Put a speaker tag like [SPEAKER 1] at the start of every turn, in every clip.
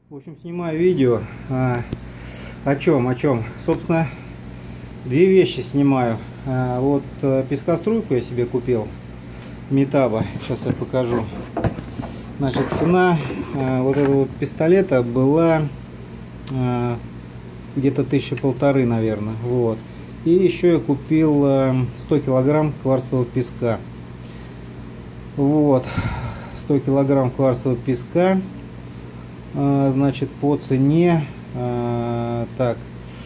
[SPEAKER 1] В общем, снимаю видео. О чем? Собственно, две вещи снимаю. Вот пескоструйку я себе купил. Метаба. Сейчас я покажу. Значит, цена вот этого вот пистолета была где-то 1500, наверное. Вот. И еще я купил 100 килограмм кварцевого песка. Вот. 100 килограмм кварцевого песка. Значит, по цене, в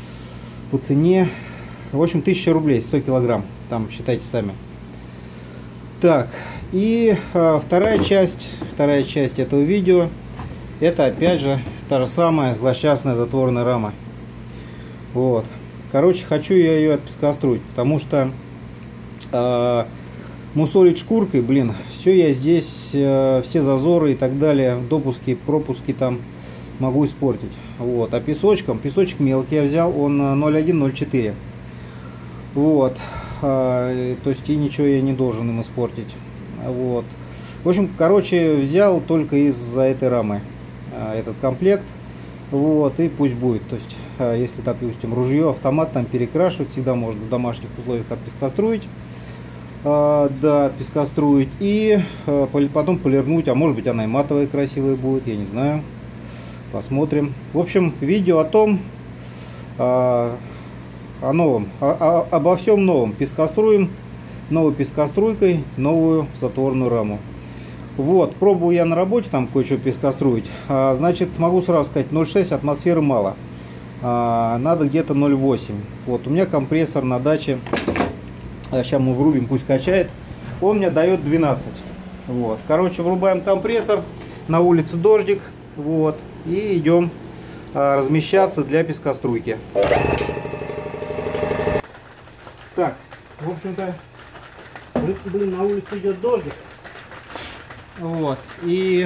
[SPEAKER 1] общем, 1000 рублей, 100 килограмм, там считайте сами. Так, и вторая часть этого видео, это опять же та же самая злосчастная затворная рама. Вот, короче, хочу я ее отпескоструить, потому что мусолить шкуркой, блин, все я здесь, все зазоры и так далее, допуски, пропуски там могу испортить. Вот, а песочек мелкий я взял, он 0,1-0,4. Вот, то есть и ничего я не должен им испортить. Вот, в общем, короче, взял только из-за этой рамы этот комплект. Вот, и пусть будет. То есть, если, допустим, ружье, автомат там перекрашивать, всегда можно в домашних условиях отпескоструить. Да, пескоструить и потом полирнуть, а может быть она и матовая красивая будет, я не знаю, посмотрим. В общем, видео о том, о новом, обо всем новом. Пескоструем, новой пескоструйкой, новую затворную раму. Вот, пробовал я на работе там кое-что пескоструить. Значит, могу сразу сказать, 0,6 атмосферы мало, надо где-то 0,8. Вот, у меня компрессор на даче. Сейчас мы врубим, пусть качает. Он мне дает 12. Вот. Короче, врубаем компрессор. На улице дождик. Вот. И идем размещаться для пескоструйки. Так, в общем-то, блин, на улице идет дождик. Вот. И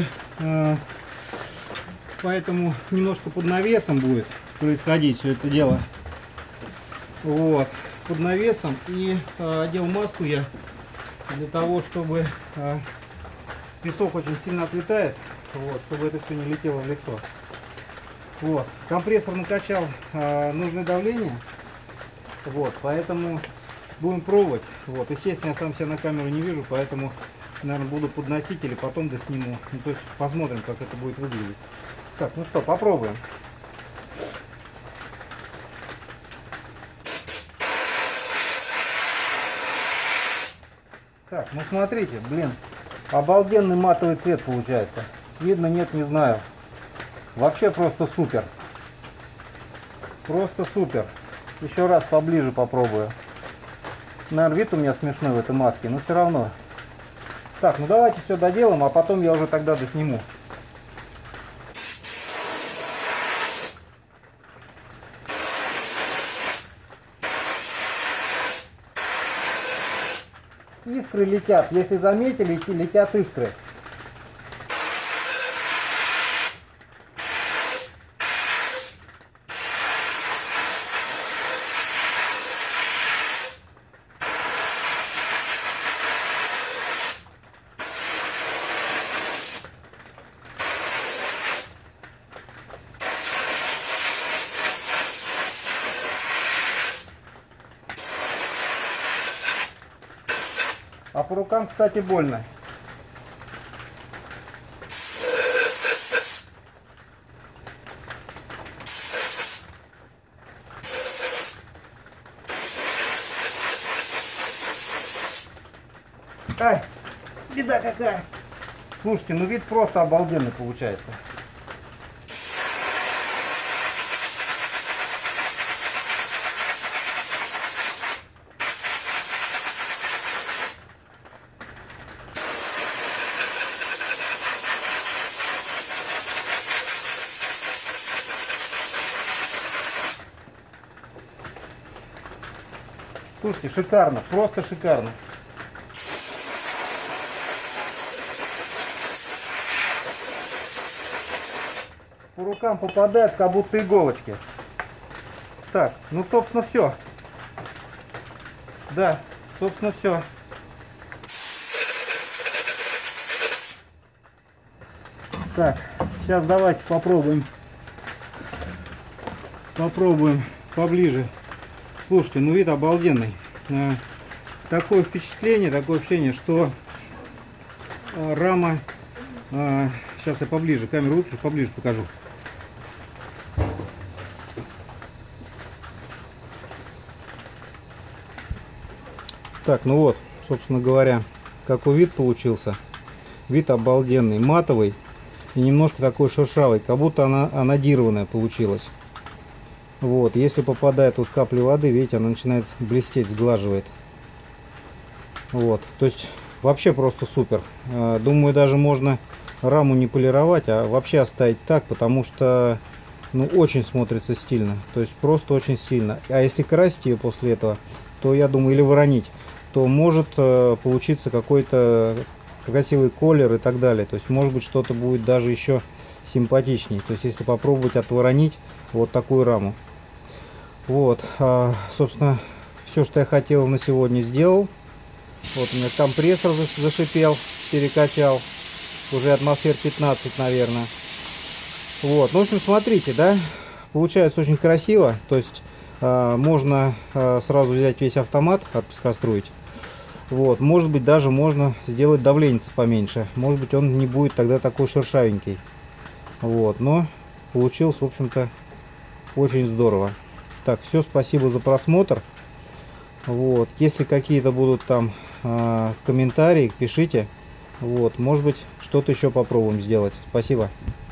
[SPEAKER 1] поэтому немножко под навесом будет происходить все это дело. Вот. Под навесом, и одел маску я для того, чтобы песок очень сильно отлетает, вот, чтобы это все не летело в лицо. Вот. Компрессор накачал нужное давление, вот, поэтому будем пробовать. Вот. Естественно, я сам себя на камеру не вижу, поэтому, наверное, буду подносить или потом досниму. Ну, то есть посмотрим, как это будет выглядеть. Так, ну что, попробуем. Так, ну смотрите, блин, обалденный матовый цвет получается. Видно, нет, не знаю. Вообще просто супер. Просто супер. Еще раз поближе попробую. Наверное, вид у меня смешной в этой маске, но все равно. Так, ну давайте все доделаем, а потом я уже тогда досниму. Искры летят, если заметили, летят искры. А по рукам, кстати, больно. Ай, беда какая. Слушайте, ну вид просто обалденный получается. Слушайте, шикарно, просто шикарно. По рукам попадает, как будто иголочки. Так, ну собственно все. Да, собственно все. Так, сейчас давайте попробуем Попробуем поближе. Слушайте, ну вид обалденный. Такое впечатление, что рама... Сейчас я поближе, камеру выключу, поближе покажу. Так, ну вот, собственно говоря, какой вид получился. Вид обалденный, матовый и немножко такой шершавый, как будто она анодированная получилась. Вот, если попадает вот капли воды, видите, она начинает блестеть, сглаживает. Вот, то есть вообще просто супер. Думаю, даже можно раму не полировать, а вообще оставить так, потому что, ну, очень смотрится стильно. То есть просто очень стильно. А если красить ее после этого, то я думаю, или воронить, то может получиться какой-то красивый колер и так далее. То есть может быть что-то будет даже еще симпатичней. То есть если попробовать отворонить вот такую раму. Вот, собственно, все, что я хотел на сегодня, сделал. Вот у меня компрессор зашипел, перекачал. Уже атмосфер 15, наверное. Вот, ну, в общем, смотрите, да, получается очень красиво. То есть можно сразу взять весь автомат, отпускостроить. Вот, может быть, даже можно сделать давленец поменьше. Может быть, он не будет тогда такой шершавенький. Вот, но получилось, в общем-то, очень здорово. Так, все, спасибо за просмотр. Вот, если какие-то будут там комментарии, пишите. Вот, может быть, что-то еще попробуем сделать. Спасибо.